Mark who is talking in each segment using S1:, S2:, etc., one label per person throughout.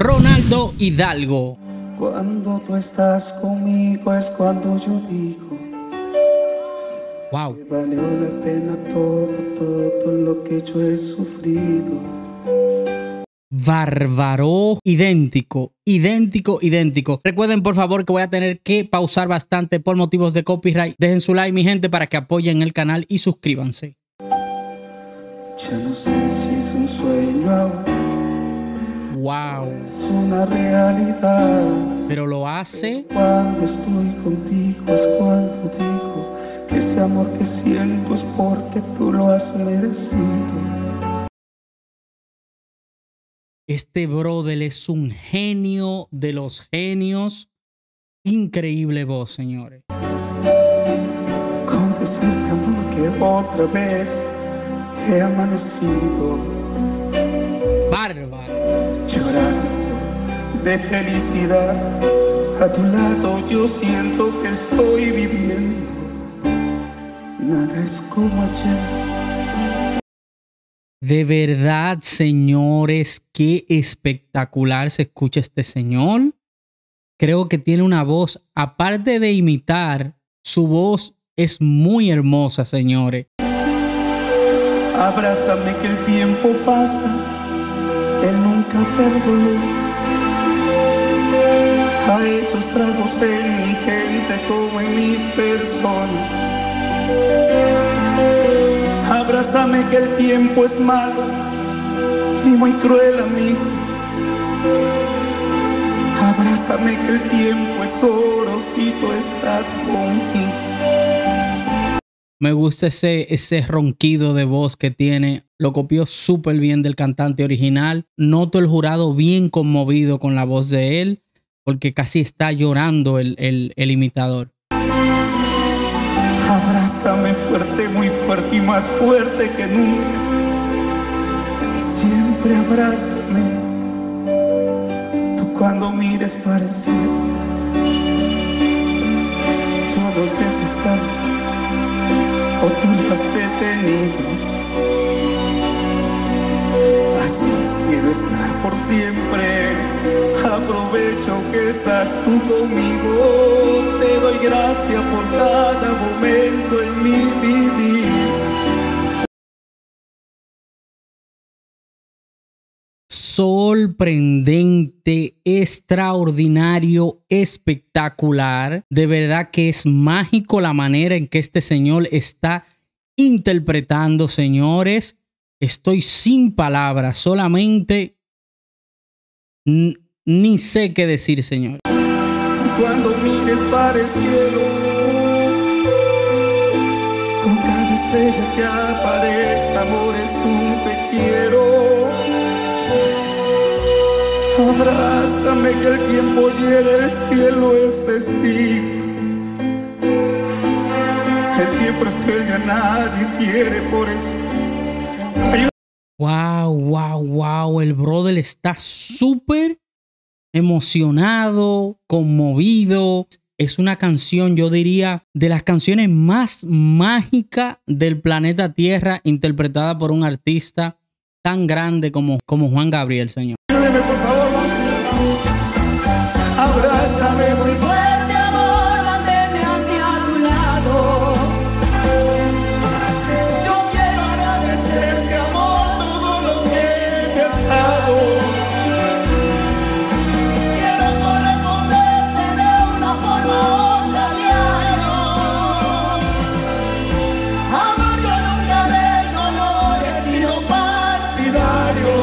S1: Ronaldo Hidalgo.
S2: Cuando tú estás conmigo es cuando yo digo,
S1: wow,
S2: que valió la pena todo lo que yo he sufrido.
S1: Bárbaro, idéntico. Recuerden por favor que voy a tener que pausar bastante por motivos de copyright. Dejen su like, mi gente, para que apoyen el canal y suscríbanse.
S2: Ya no sé si es un sueño ahora,
S1: Wow,
S2: es una realidad.
S1: pero lo hace.
S2: Cuando estoy contigo es cuando digo que ese amor que siento es porque tú lo has merecido.
S1: Este brother es un genio de los genios. Increíble voz, señores.
S2: Con decirte, amor, que otra vez he amanecido
S1: Bárbaro.
S2: llorando de felicidad. A tu lado yo siento que estoy viviendo. Nada es como ayer.
S1: De verdad, señores, qué espectacular se escucha este señor. Creo que tiene una voz, aparte de imitar, su voz es muy hermosa, señores.
S2: Abrázame que el tiempo pasa, él nunca perdona. Ha hecho estragos en mi gente como en mi persona. Abrázame que el tiempo es malo y muy cruel, amigo. Abrázame que el tiempo es oro si tú estás conmigo.
S1: Me gusta ese ronquido de voz que tiene. Lo copió súper bien del cantante original. Noto el jurado bien conmovido con la voz de él, porque casi está llorando el imitador.
S2: Abrázame fuerte, muy fuerte y más fuerte que nunca. Siempre abrázame. Tú cuando mires para el cielo, yo no sé si estás o tú lo has detenido. Así quiero estar por siempre. Aprovecho que estás tú conmigo. Te doy gracias por cada momento en mi vivir.
S1: Sorprendente, extraordinario, espectacular. De verdad que es mágico la manera en que este señor está interpretando, señores. Estoy sin palabras, solamente ni sé qué decir, señor.
S2: Cuando mires para el cielo, con cada estrella que aparezca, amor, es un te quiero. Abrázame que el tiempo hiere, el cielo es testigo. El tiempo es que ya nadie quiere, por eso.
S1: Wow. El brother está súper emocionado, conmovido. Es una canción, yo diría, de las canciones más mágicas del planeta Tierra, interpretada por un artista tan grande como Juan Gabriel, señor.
S2: Ayúdeme, por favor. Abrázame muy fuerte, amor, mándeme hacia tu lado. Yo quiero agradecerte, amor, todo lo que me has dado. Quiero corresponderte de una forma u otra diario. Amor, yo nunca del dolor he sido partidario.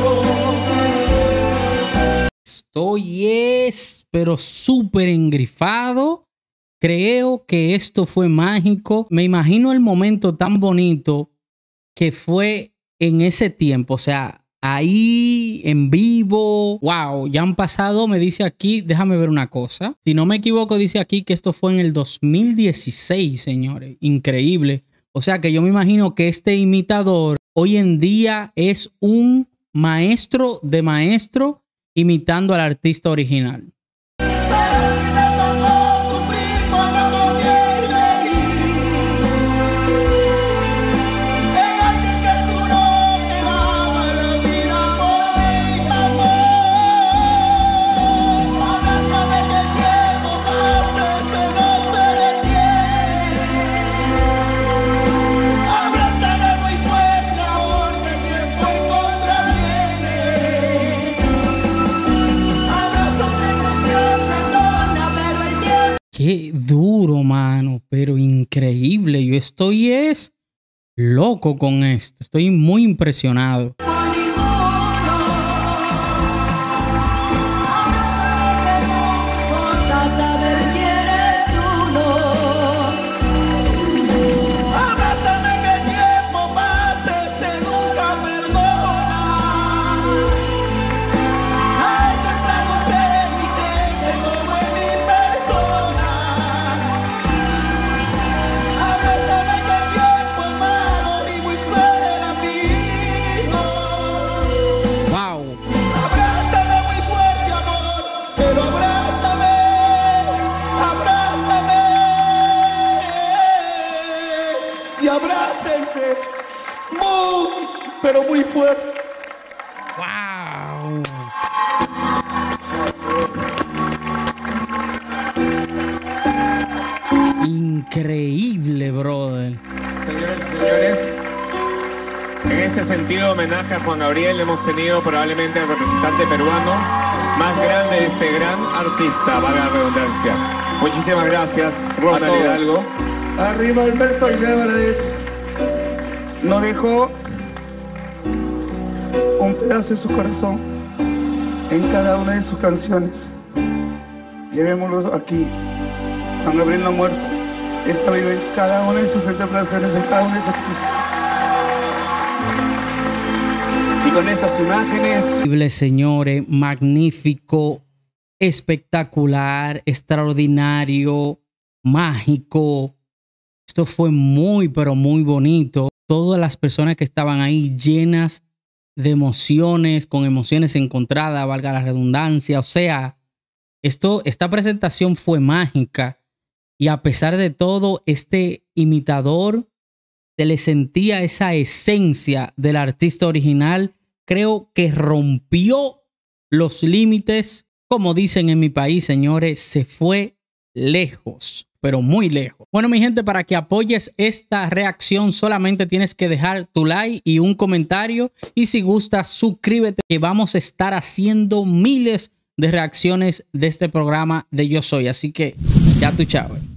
S1: Estoy pero súper engrifado. Creo que esto fue mágico. Me imagino el momento tan bonito que fue en ese tiempo. O sea, ahí en vivo. Wow, ya han pasado, me dice aquí, déjame ver una cosa. Si no me equivoco, dice aquí que esto fue en el 2016, señores. Increíble. O sea que yo me imagino que este imitador hoy en día es un maestro de maestro imitando al artista original. Qué duro, mano, pero increíble. Yo estoy loco con esto. Estoy muy impresionado.
S2: Y abrácense muy, pero muy fuerte.
S1: ¡Wow! Increíble, brother.
S3: Señores y señores, en este sentido homenaje a Juan Gabriel hemos tenido probablemente al representante peruano más grande de este gran artista, valga la redundancia. Muchísimas gracias, Ronald Hidalgo.
S2: Arriba Alberto Iglesias. No dejó un pedazo de su corazón en cada una de sus canciones. Llevémoslo aquí. Juan Gabriel no ha muerto. Está vivo en cada una de sus interpretaciones, en cada una de sus canciones. Y con estas imágenes...
S1: Increíble, señores, magnífico, espectacular, extraordinario, mágico. Esto fue muy, pero muy bonito. Todas las personas que estaban ahí llenas de emociones, con emociones encontradas, valga la redundancia. O sea, esta presentación fue mágica. Y a pesar de todo, este imitador se le sentía esa esencia del artista original. Creo que rompió los límites. Como dicen en mi país, señores, se fue lejos, pero muy lejos. Bueno, mi gente, para que apoyes esta reacción solamente tienes que dejar tu like y un comentario. Y si gustas, suscríbete, que vamos a estar haciendo miles de reacciones de este programa de Yo Soy. Así que ya tú, chao.